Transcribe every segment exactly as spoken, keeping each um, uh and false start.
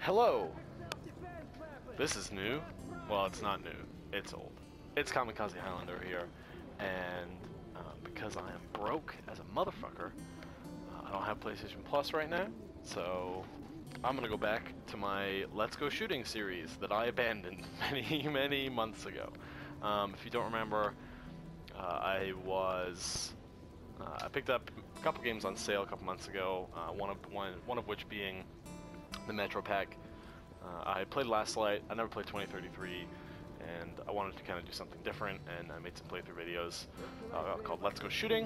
Hello! This is new. Well, it's not new. It's old. It's Kamikaze Highlander here, and uh, because I am broke as a motherfucker, uh, I don't have PlayStation Plus right now, so I'm gonna go back to my Let's Go Shooting series that I abandoned many, many months ago. Um, if you don't remember, uh, I was... Uh, I picked up a couple games on sale a couple months ago, uh, one of one, one of which being the Metro Pack. Uh, I played Last Light. I never played twenty thirty-three, and I wanted to kind of do something different, and I made some playthrough videos uh, called Let's Go Shooting,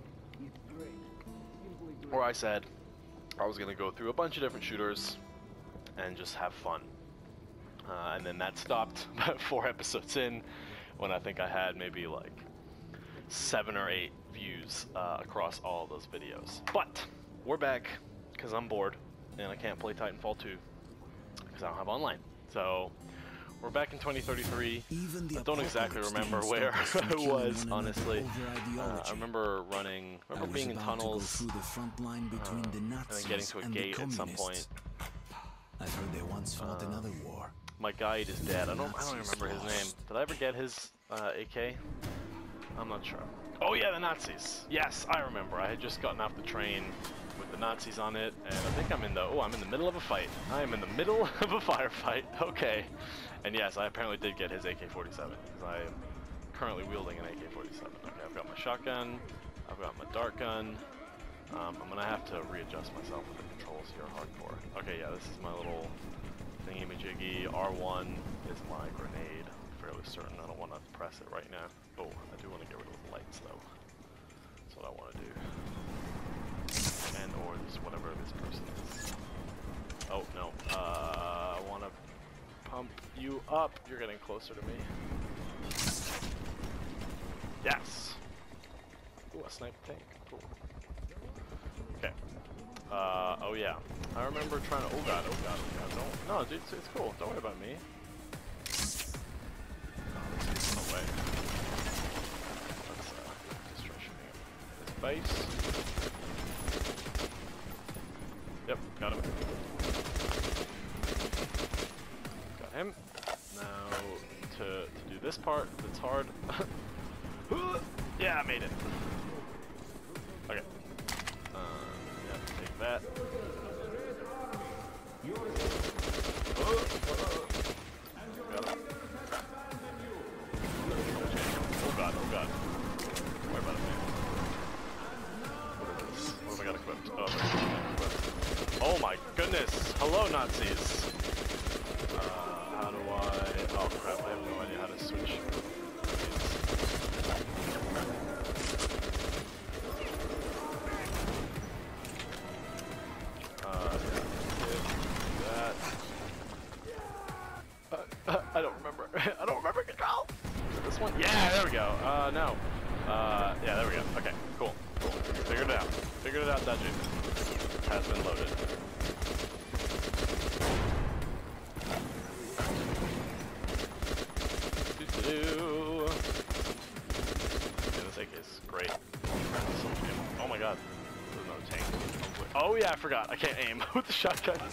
where I said I was going to go through a bunch of different shooters and just have fun. Uh, and then that stopped about four episodes in, when I think I had maybe like seven or eight views uh, across all of those videos. But we're back because I'm bored and I can't play Titanfall two because I don't have online. So we're back in twenty thirty-three. I don't exactly remember where I was, honestly. Uh, I remember running, I remember being in tunnels, uh, and then getting to a gate at some point. I've heard they once fought uh, another war. My guide is dead. I don't, I don't remember his name. Did I ever get his uh, A K? I'm not sure. Oh yeah, the Nazis. Yes, I remember. I had just gotten off the train with the Nazis on it, and I think I'm in the, oh, I'm in the middle of a fight. I am in the middle of a firefight. Okay. And yes, I apparently did get his A K forty-seven, because I am currently wielding an A K forty-seven. Okay, I've got my shotgun, I've got my dart gun. Um, I'm gonna have to readjust myself with the controls here hardcore. Okay, yeah, this is my little thingy-majiggy. R one is my grenade. Fairly certain I don't want to press it right now. Oh, I do want to get rid of the lights though. That's what I want to do. And or this whatever this person is. Oh no. Uh, I want to pump you up. You're getting closer to me. Yes. Ooh, a sniper tank. Cool. Okay. Uh, oh yeah. I remember trying to. Oh god. Oh god. Oh god. Don't. No, dude. It's, it's cool. Don't worry about me. Way. Let's uh, just try shooting his base. Yep, got him. Got him. Now to to do this part that's hard. Yeah, I made it. Okay. Uh, yeah, take that. Oh, got him. Oh god, oh god. Don't worry about it, man. What is this? What have I got equipped? Oh, equipped. Oh my goodness! Hello, Nazis! Uh, how do I... Oh crap, I have no idea how to switch. Uh, yeah, that. Uh, uh, I don't remember. I don't remember control! This one? Yeah, there we go. Uh, no. Uh, yeah, there we go. Okay, cool. Cool. Figured it out. Figured it out, that dude has been loaded. Doo-doo-doo. Yeah, this A K is great. Oh my god. There's another tank. Oh yeah, I forgot. I can't aim with the shotguns.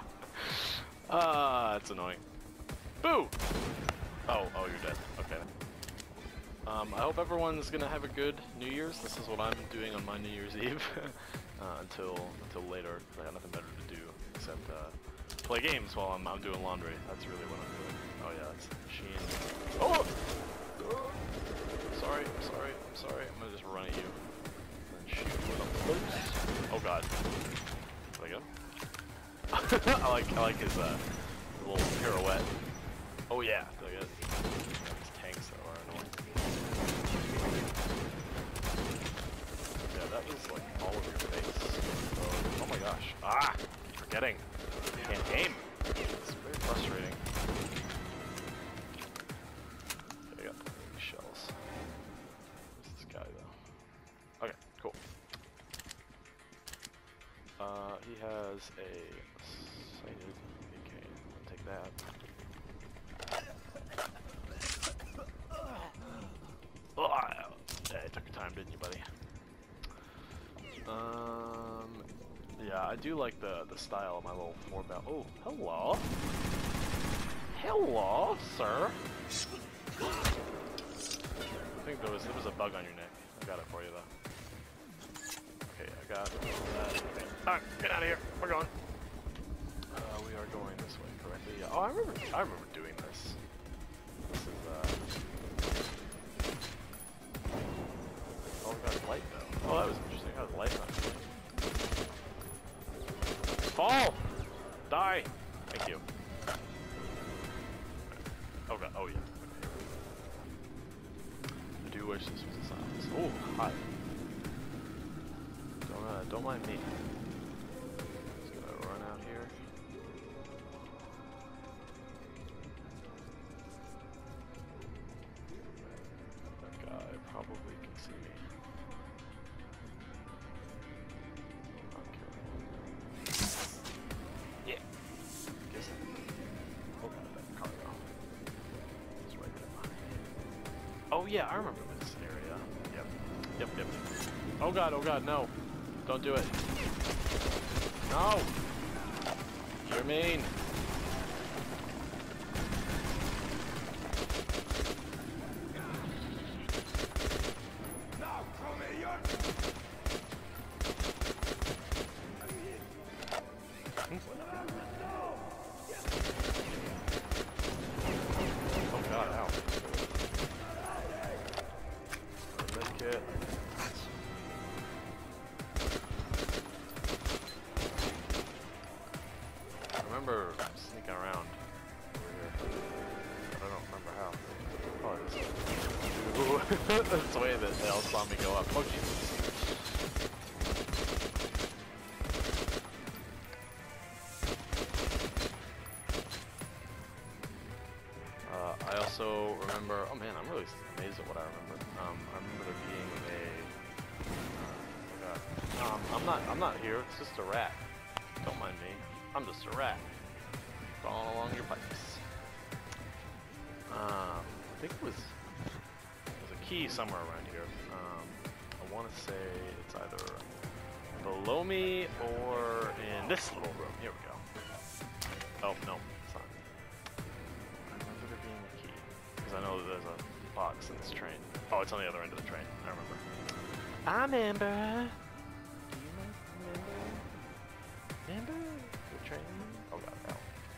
Ah, uh, it's annoying. Boo! Oh, oh, you're dead. Okay. Um, I hope everyone's gonna have a good New Year's. This is what I'm doing on my New Year's Eve uh, until until later, because I got nothing better to do except uh, play games while I'm, I'm doing laundry. That's really what I'm doing. Oh yeah, that's the machine. Oh! oh! Sorry, I'm sorry, I'm sorry. I'm gonna just run at you and shoot with a boost. Oh god. Did I get him? I like I like his uh, little pirouette. Oh yeah, did I get it? These tanks that are annoying. Yeah, that was like all over your face. Oh, oh my gosh. Ah! Forgetting. Can't aim. It's very frustrating. Okay, I got plenty shells. Who's this guy though? Okay, cool. Uh, he has a sighted A K. I'll take that. Oh, yeah, it took your time, didn't you, buddy? Um, Yeah, I do like the the style of my little four bell. Oh, hello. Hello, sir. I think there was there was a bug on your neck. I got it for you though. Okay, I got that. Alright, get out of here. We're going. Uh, we are going this way correctly. Yeah. Oh, I remember. I remember doing this. This is uh. Oh, we got light though. Oh, that was interesting. I got light on it. Fall! Die! Thank you. Oh god, oh yeah. Okay. I do wish this was a silence. Oh, hi. Don't, uh, don't mind me. Just gonna run out here. That guy probably can see me. Oh yeah, I remember this area. Yep. Yep, yep. Oh god, oh god, no. Don't do it. No! You're mean. Sneaking around over here, but I don't remember how. Oh, it is. That's the way that they all saw me go up. Oh, Jesus. Uh, I also remember. Oh man, I'm really amazed at what I remember. Um, I remember there being a. Uh, oh God. Um, I'm not. I'm not here. It's just a rat. Don't mind me. I'm just a rat. Crawling along your pipes. Um, I think it was there's a key somewhere around here. Um, I want to say it's either below me or in this little room. Here we go. Oh no, it's not. I remember there being a key because I know that there's a box in this train. Oh, it's on the other end of the train. I remember. I remember. Do you remember? Remember the train? Oh god, hell.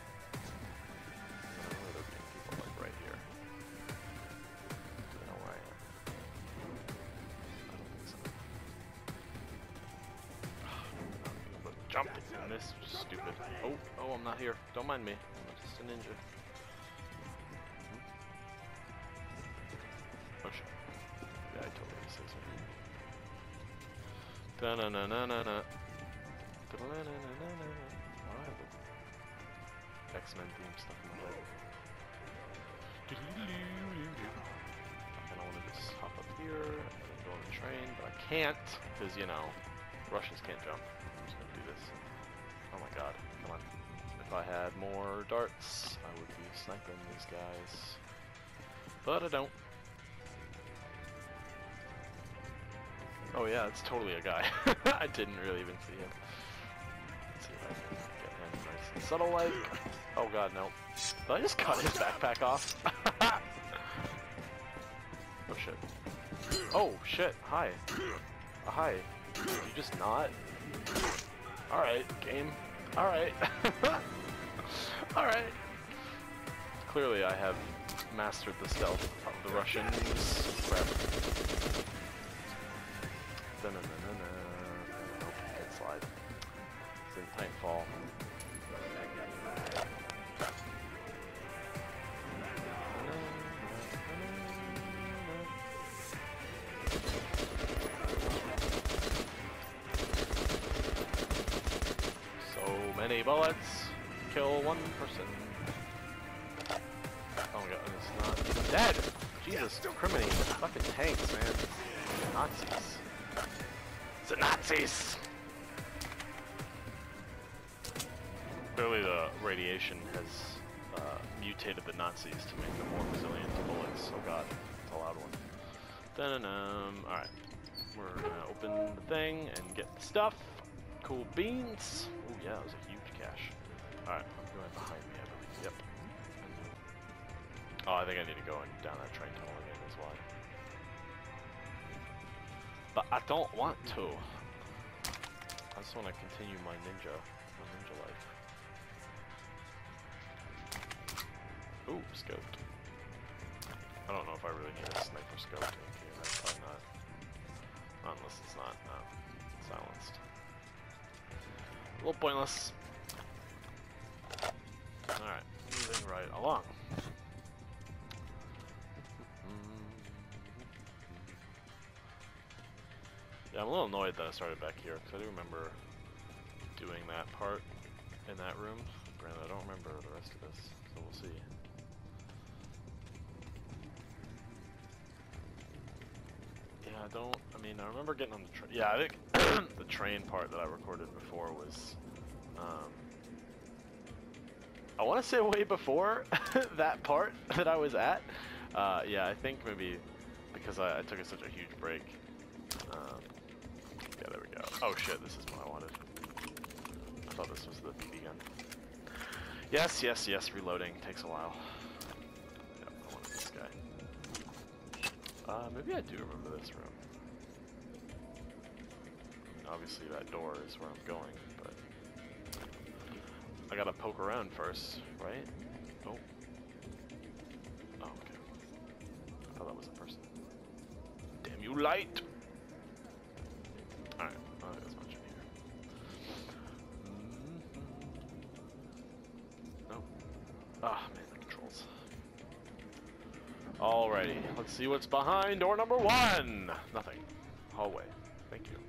Jump and this is stupid. Oh, oh, I'm not here. Don't mind me. I'm just a ninja. Oh shit. Yeah, I totally said something. Da na na na na na. Da na na na na na. Oh, I have the X-Men theme stuff in my head. And I want to just hop up here and go on the train, but I can't because you know Russians can't jump. Do this. Oh my god, come on. If I had more darts, I would be sniping these guys. But I don't. Oh yeah, it's totally a guy. I didn't really even see him. Let's see if I can get him nice and subtle like. Oh god, no. Did I just cut his backpack off? Oh shit. Oh shit, hi. Uh, hi. Did you just not? Alright, game. Alright. Alright. Clearly I have mastered the stealth of the Russians. Crap. Da-na-na-na-na. Nope, can't slide. It's in tight fall. Many bullets, kill one person. Oh my god, it's not even dead! Jesus, criminy, fucking tanks, man. Nazis. The Nazis! Clearly the radiation has uh, mutated the Nazis to make them more resilient to bullets. Oh god, it's a loud one. Dun-dun-dum. Alright, we're gonna open the thing and get the stuff. Cool beans. Oh yeah, that was a huge cache. Alright, I'm going behind me, I believe. Yep. Oh, I think I need to go in, down that train tunnel again, that's why. But I don't want to. I just want to continue my ninja, my ninja life. Ooh, scoped. I don't know if I really need a sniper scope to here. That's probably not. Unless it's not um, silenced. A little pointless. Alright, moving right along. Yeah, I'm a little annoyed that I started back here, because I do remember doing that part in that room. Granted, I don't remember the rest of this, so we'll see. Yeah, I don't, I mean, I remember getting on the train. Yeah, I think the train part that I recorded before was, um, I want to say way before that part that I was at. Uh, yeah, I think maybe because I, I took a, such a huge break. Um, yeah, there we go. Oh shit, this is what I wanted. I thought this was the B B gun. Yes, yes, yes, reloading takes a while. Yep, I wanted this guy. Uh, maybe I do remember this room. Obviously that door is where I'm going, but I gotta poke around first, right? Oh. Oh, okay. I thought that was a person. Damn you, light! Alright, oh, there's much in here. Mm-hmm. Oh. Ah, man, the controls. Alrighty, let's see what's behind door number one! Nothing. Hallway. Thank you.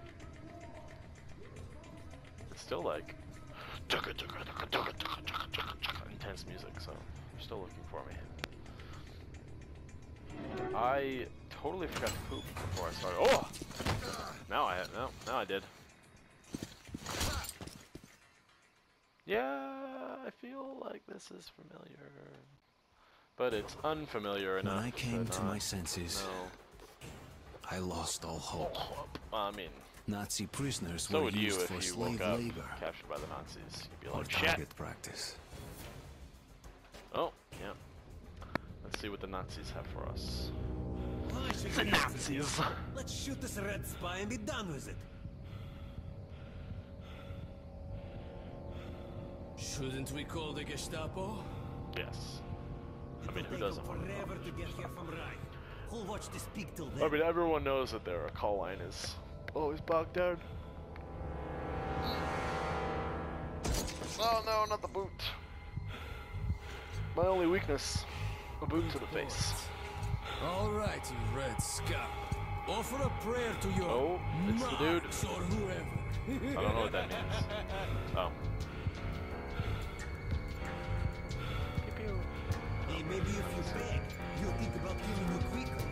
It's still like intense music, so they're still looking for me. I totally forgot to poop before I started. Oh! Now I no, now I did. Yeah, I feel like this is familiar, but it's unfamiliar enough. When I came to not, my senses, no. I lost all hope. Well, I mean, Nazi prisoners so were would you used if for you slave woke up labor captured by the Nazis. You'd be or like, shit. target practice. Oh, yeah. Let's see what the Nazis have for us. The Nazis! Let's shoot this red spy and be done with it. Shouldn't we call the Gestapo? Yes. I mean, It'll who take doesn't them want to forever to get here from Rhine. Who'll watch this pig till then? I mean, everyone knows that their call line is always bogged down. Oh no, not the boot. My only weakness. A boot to the face. All right, you red scum. Offer a prayer to your Oh, it's the dude. Marx or whoever. I don't know what that means. Oh. Hey, maybe if you beg, you'll think about killing you quicker.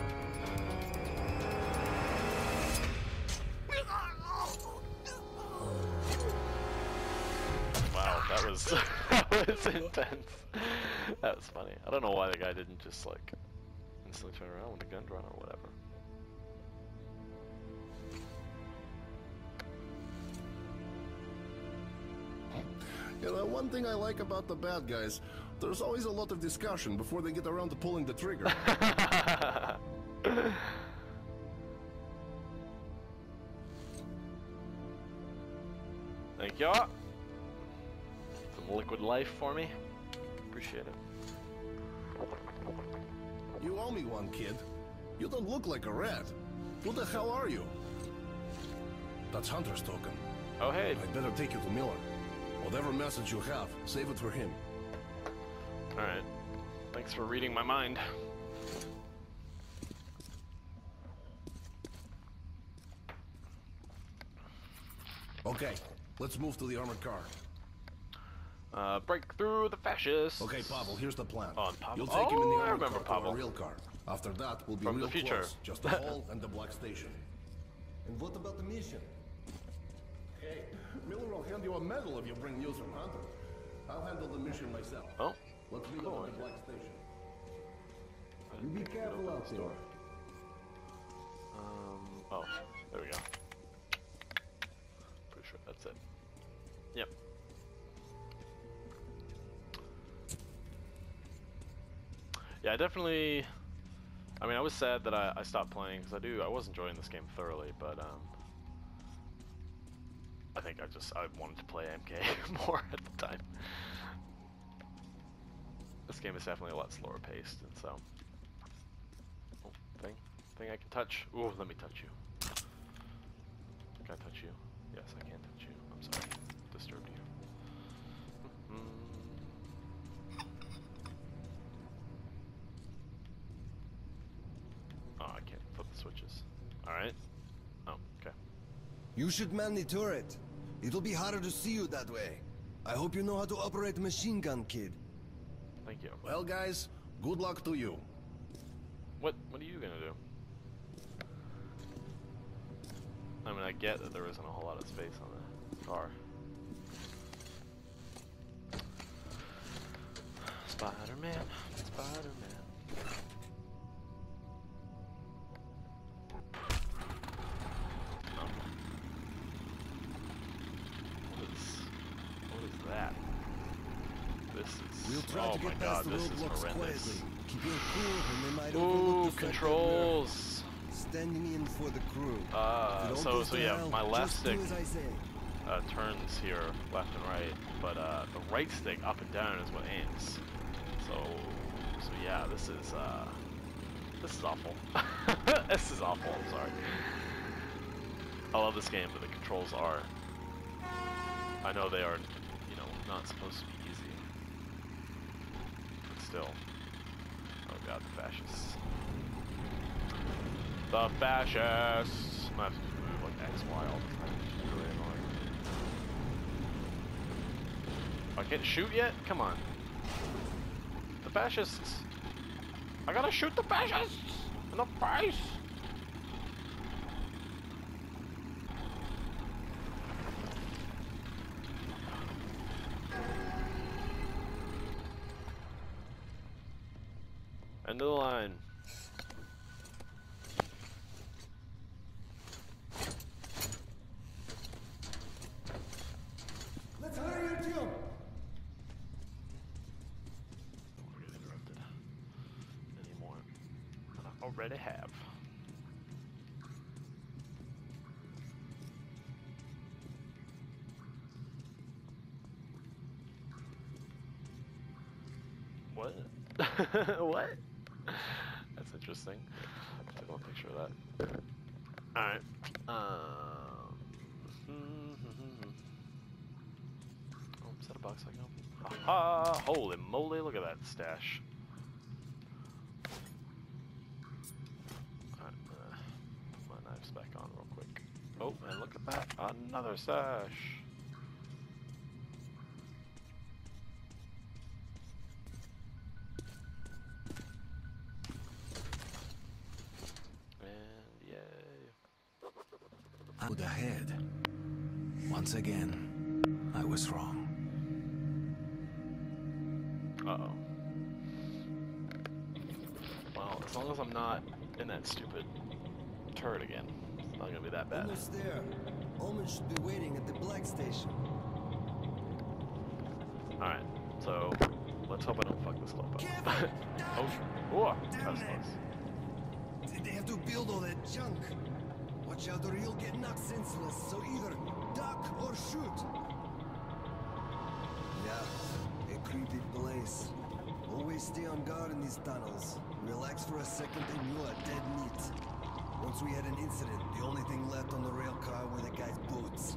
Wow, that was that was intense. That was funny. I don't know why the guy didn't just like instantly turn around with a gun drawn or whatever. You know, one thing I like about the bad guys, there's always a lot of discussion before they get around to pulling the trigger. Thank you. Some liquid life for me. Appreciate it. You owe me one, kid. You don't look like a rat. Who the hell are you? That's Hunter's token. Oh hey. I'd better take you to Miller. Whatever message you have, save it for him. Alright. Thanks for reading my mind. Okay, let's move to the armored car. Uh, break through the fascists. Okay, Pavel, here's the plan. Oh, and Pavel. You'll take him in the Oh, I armored remember car to Pavel. our real car. After that, we'll be From real the future. close. Just the hall and the black station. And what about the mission? Hey, Miller will hand you a medal if you bring news from Hunter. I'll handle the mission myself. Oh. Let's meet Cool. up at the black station. You be careful out there. Um, oh, there we go. That's it. Yep. Yeah, I definitely. I mean, I was sad that I, I stopped playing because I do. I was enjoying this game thoroughly, but um, I think I just I wanted to play M K more at the time. This game is definitely a lot slower paced, and so. Oh, thing, thing I can touch. Ooh, let me touch you. Can I touch you? Yes, I can touch you. I'm sorry, disturbed you. Mm-hmm. Oh, I can't flip the switches. All right. Oh, okay. You should man the turret. It'll be harder to see you that way. I hope you know how to operate a machine gun, kid. Thank you. Well, guys, good luck to you. What What are you gonna do? I mean, I get that there isn't a whole lot of space on the car. Spider-Man, Spider-Man. Oh. What is, what is that? This is, We'll try oh to my get god, past the this is roadblocks horrendous. quietly. Keep your cool when they might Ooh, overlook the fact that controls! we're standing in for the crew. Uh, If it all so, goes so to yeah, hell, my left just stick do as I say. uh, turns here left and right, but uh, the right stick up and down is what aims. So, so yeah, this is uh, this is awful. This is awful. I'm sorry. I love this game, but the controls are. I know they are, you know, not supposed to be easy, but still. Oh god, the fascists. The fascists! I'm gonna have to move like X, Y all the time, which is really annoying. Oh, I can't shoot yet? Come on. The fascists! I gotta shoot the fascists! In the face! End of the line. Let's hurry and jump. Don't get interrupted anymore than I already have. What? What? That's interesting. Took a picture of that. Alright. Um. Oh, is that a box I can open? Aha! Holy moly, look at that stash. Alright, uh, put my knives back on real quick. Oh, and look at that. Another stash. Out ahead. Once again, I was wrong. Uh-oh. Well, as long as I'm not in that stupid turret again, it's not gonna be that bad. Almost there. Omen should be waiting at the black station. Alright, so let's hope I don't fuck this clip up. Oh, whoa, that was close. Did they have to build all that junk? Watch out or you'll get knocked senseless, so either duck or shoot. Yeah, a creepy place. Always stay on guard in these tunnels. Relax for a second and you are dead meat. Once we had an incident, the only thing left on the rail car were the guy's boots.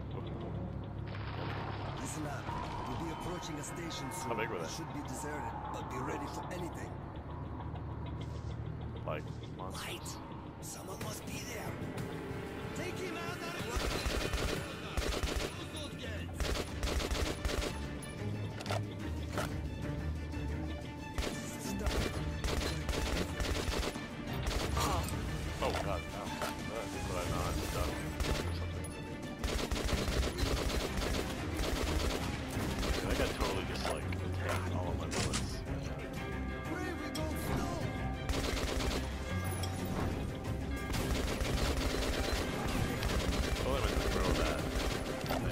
Listen up. We'll be approaching a station soon. How big were they? It should be deserted, but be ready for anything. Like, monsters. Light! Someone must be there. Take him out of the Oh god, no. That's what I know I did that or something. I got totally just like tanked all of my bullets. Oh, I meant to throw that thing.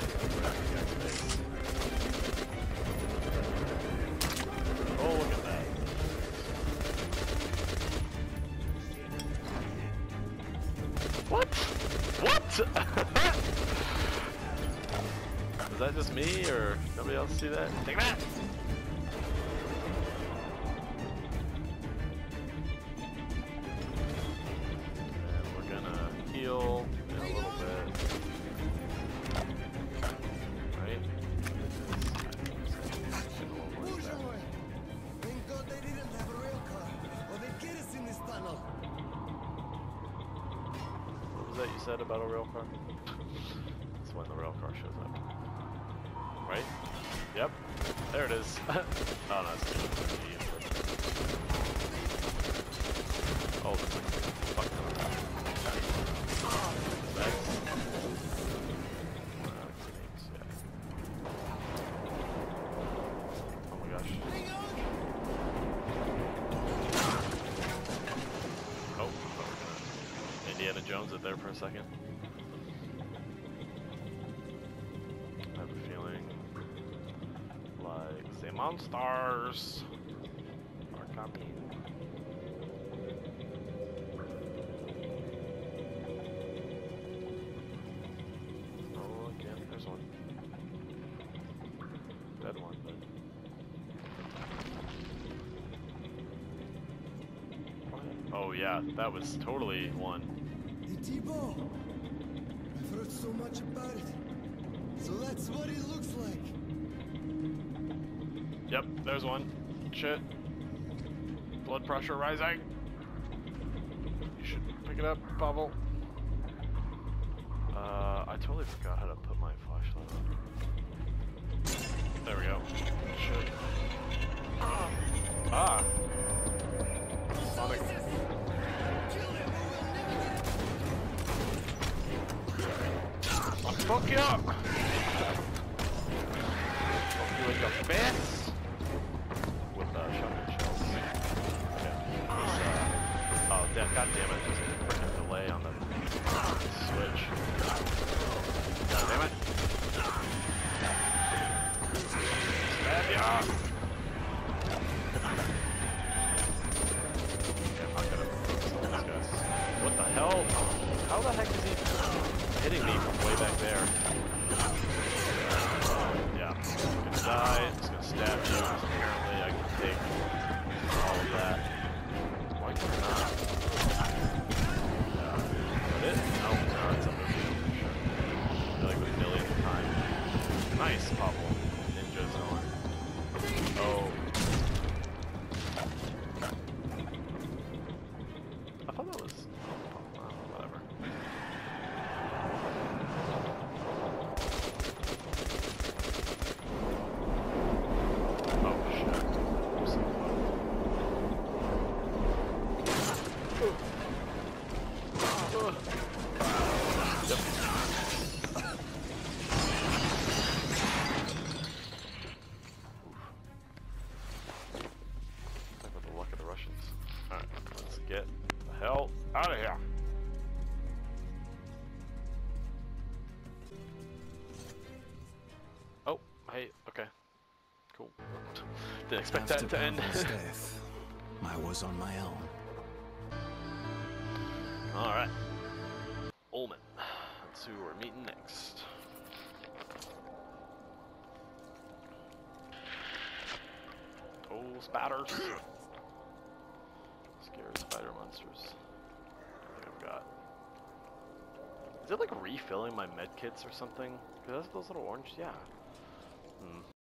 Is that just me, or nobody else see that? Take that! And we're gonna heal in a little bit. Right? Thank God they didn't have a rail car, or they'd get us in this tunnel. What was that you said about a rail car? That's when the rail car shows up. Right? Yep. There it is. Oh no, it's oh, that's like fuck. That's oh my gosh. Oh, Indiana Jones it there for a second. I have a feeling like the monsters are coming. Oh, again, there's one. Dead one, but. Oh yeah, that was totally one. Hey, T-Bone, I've heard so much about it. So that's what it looks like. Yep, there's one. Shit. Blood pressure rising. You should pick it up, Pavel. Uh, I totally forgot how to put my flashlight on. There we go. Shit. Ah. Sonic. I'll fuck you up! Fuck you in your face! With uh, shotgun shells. Okay. Uh, oh, da god damn it, there's a freaking delay on the switch. God damn it! Stab ya! Okay, I'm not gonna focus on these guys. What the hell? How the heck is he hitting me from way back there? Yeah, I'm gonna die, it's gonna stab you, apparently I can take all of that. Why can I not? Yeah. Is that it? No, no, it's up there. Sure. I feel like a millionth time. Nice, Pablo. Ninja zone. Oh. I thought that was... Oh, whatever. Oh shit. I'm so fucked. Uh. Yep. Talk about the luck of the Russians. Alright, let's get the hell out of here. Oh, hey, okay. Cool. Didn't expect After that to end. Pavel's death, I was on my own. Alright. Ullman. That's who we're meeting next. Oh, spiders. Scary spider monsters. I think I've got. Is it like refilling my med kits or something? Because those little orange, yeah. Hmm.